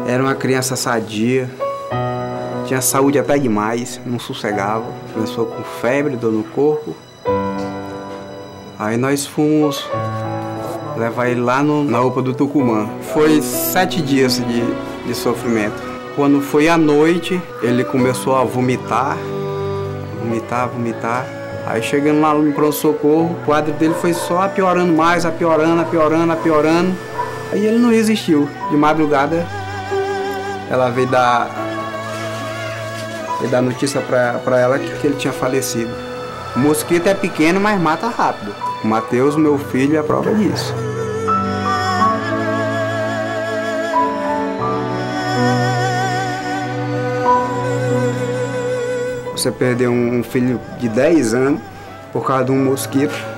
Era uma criança sadia, tinha saúde até demais, não sossegava. Começou com febre, dor no corpo. Aí nós fomos levar ele lá na UPA do Tucumã. Foi 7 dias de sofrimento. Quando foi à noite, ele começou a vomitar. Aí chegando lá no pronto-socorro, o quadro dele foi só piorando mais, piorando. Aí ele não resistiu. De madrugada, ela veio dar notícia pra ela que ele tinha falecido. O mosquito é pequeno, mas mata rápido. O Matheus, meu filho, é a prova disso. Você perdeu um filho de 10 anos por causa de um mosquito.